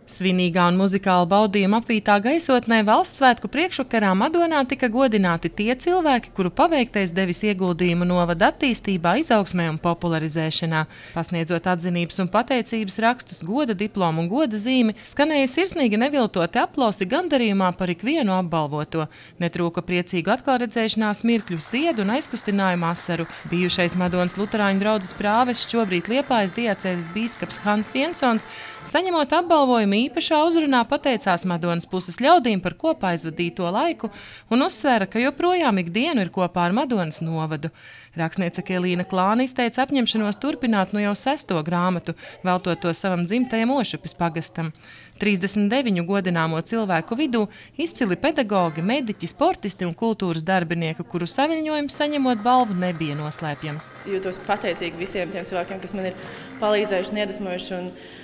Svinīgā un muzikāla baudījuma apvītā gaisotnē valsts svētku priekšvakarā Madonā tika godināti tie cilvēki, kuru paveiktais devis ieguldījumu novada attīstībā, izaugsmē un popularizēšanā. Pasniedzot atzinības un pateicības rakstus, goda diplomu un goda zīmi, skanēja sirsnīgi neviltoti aplausi gandarījumā par ikvienu apbalvoto. Netrūka priecīgu atklāredzēšanās mirkļu, ziedu un aizkustinājumu asaru. Bijušais Madonas luterāņu draudzes prāvests, šobrīd Liepājas diacēzes bīskaps Hans Jensons, saņemot apbalvojumu īpašā uzrunā pateicās Madonas puses ļaudīm par kopā aizvadīto laiku un uzsvēra, ka joprojām ikdienu ir kopā ar Madonas novadu. Rakstniece Kelīna Klāne izteica apņemšanos turpināt jau 6. grāmatu, veltot to savam dzimtajam Ošupis pagastam. 39 godināmo cilvēku vidū izcili pedagogi, mediķi, sportisti un kultūras darbinieki, kuru saviņojums saņemot balvu nebija noslēpjams. Jūtos pateicīgi visiem tiem cilvēkiem, kas man ir palīdzējuši un iedvesmojuši.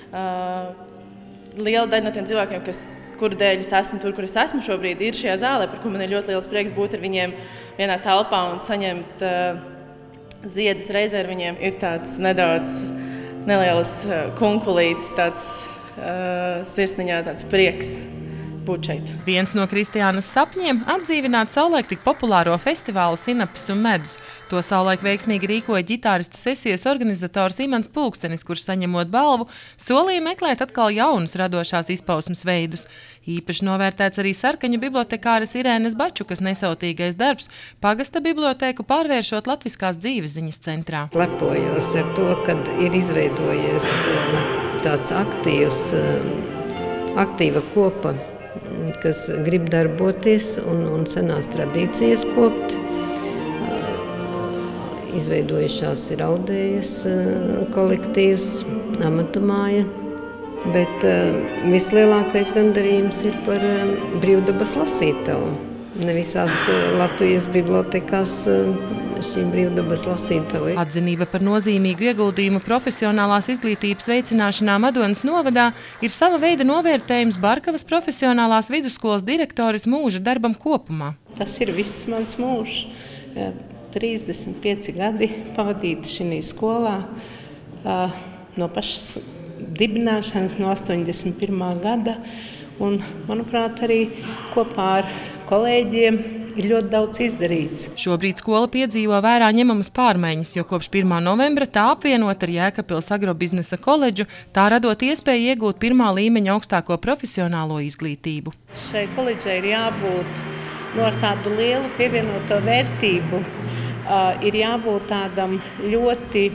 Liela daļa no tiem cilvēkiem, kuru dēļ es esmu tur, kur es esmu šobrīd, ir šajā zālē, par ko man ir ļoti liels prieks būt ar viņiem vienā telpā un saņemt ziedus reizē ar viņiem. Ir tāds nedaudz nelielas kunkulītes, tāds sirsniņā tāds prieks būt šeit. Viens no Kristiānas sapņiem – atdzīvināt savulaik tik populāro festivālu Sinapis un medus. To savulaik veiksmīgi rīkoja ģitāristu sesijas organizators Imants Pulkstenis, kurš saņemot balvu, solīja meklēt atkal jaunus radošās izpausmes veidus. Īpaši novērtēts arī sarkaņu bibliotekāres Irēnas Bačukas nesautīgais darbs, pagasta bibliotēku pārvēršot latviskās dzīvesziņas centrā. Lepojos ar to, kad ir izveidojies tāds aktīva kopa, kas grib darboties un senās tradīcijas kopt. Izveidojušās ir Audējas kolektīvs, Amatu māja, bet vislielākais gandarījums ir par brīvdabas lasītavu. Ne visās Latvijas bibliotekās šī brīvdabas lasītava. Atzinība par nozīmīgu ieguldījumu profesionālās izglītības veicināšanā Madonas novadā ir sava veida novērtējums Barkavas profesionālās vidusskolas direktoris mūža darbam kopumā. Tas ir viss mans mūžs. 35 gadi pavadīti šī skolā no pašas dibināšanas, no 81. gada. Un, manuprāt, arī kopā ar kolēģiem ir ļoti daudz izdarīts. Šobrīd skola piedzīvo vērā ņemamas pārmaiņas, jo kopš 1. novembra tā apvienot ar Jēkabpils agrobiznesa koledžu, tā radot iespēju iegūt 1. līmeņa augstāko profesionālo izglītību. Šai koledžai ir jābūt ar tādu lielu pievienoto vērtību, ir jābūt tādam ļoti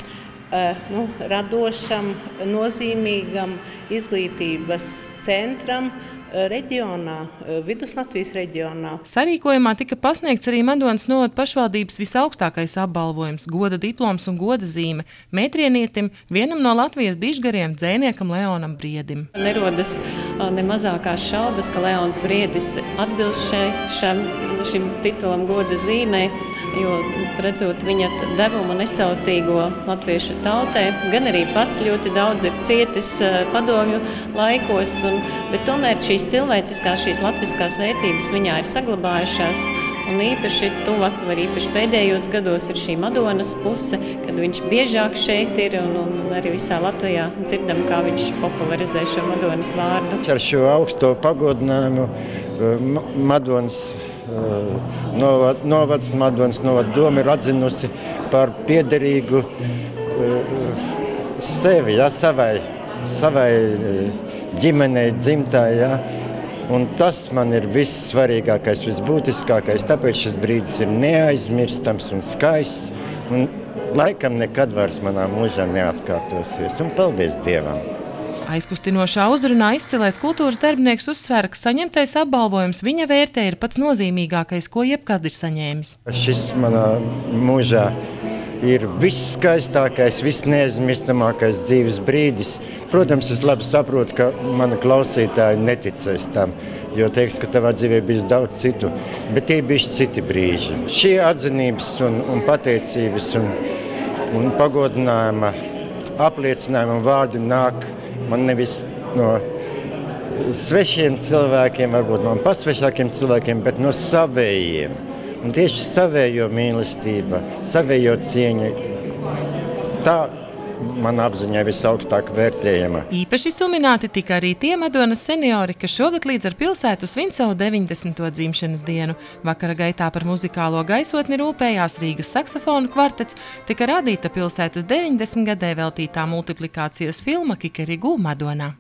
radošam, nozīmīgam izglītības centram reģionā, Viduslatvijas reģionā. Sarīkojumā tika pasniegts arī Madonas novada pašvaldības visaugstākais apbalvojums – goda diploms un goda zīme mētrienietim, vienam no Latvijas dižgariem, dzējniekam Leonam Briedim. Nerodas ne mazākās šaubas, ka Leons Briedis atbilst šim titulam goda zīmē, jo redzot viņa devumu nesautīgo latviešu tautai, gan arī pats ļoti daudz ir cietis padomju laikos, bet tomēr šīs cilvēciskās, šīs latviskās vērtības viņā ir saglabājušās, un īpaši tuva, vai īpaši pēdējos gados ir šī Madonas puse, kad viņš biežāk šeit ir un arī visā Latvijā dzirdam, kā viņš popularizē šo Madonas vārdu. Ar šo augsto pagodinājumu Madonas novads, Madonas novada doma ir atzinusi par piederīgu sevi, savai ģimenei, dzimtai, un tas man ir vissvarīgākais, visbūtiskākais, tāpēc šis brīdis ir neaizmirstams un skaists, un laikam nekad vairs manā mūžā neatkārtosies, un paldies Dievam! Aizkustinošā uzrunā izcilais kultūras darbinieks uzsvēra, ka saņemtais apbalvojums viņa vērtē ir pats nozīmīgākais, ko jebkad ir saņēmis. Šis manā mūžā ir visskaistākais, visneaizmirstamākais dzīves brīdis. Protams, es labi saprotu, ka mani klausītāji neticēs tam, jo teiks, ka tavā dzīvē bijis daudz citu, bet tie bija citi brīži. Šie atzinības un pateicības un pagodinājuma apliecinājuma vārdi nāk man nevis no svešiem cilvēkiem, varbūt no pasvešākiem cilvēkiem, bet no savējiem. Un tieši savējo mīlestība, savējo cieņa, tā man apziņā visaugstāk vērtējama. Īpaši sumināti tika arī tie Madonas seniori, kas šogad līdz ar pilsētu svin savu 90. dzimšanas dienu. Vakara gaitā par muzikālo gaisotni rūpējās Rīgas saksofonu kvartets, tika radīta pilsētas 90 gadē veltītā multiplikācijas filma Kikerigu Madonā.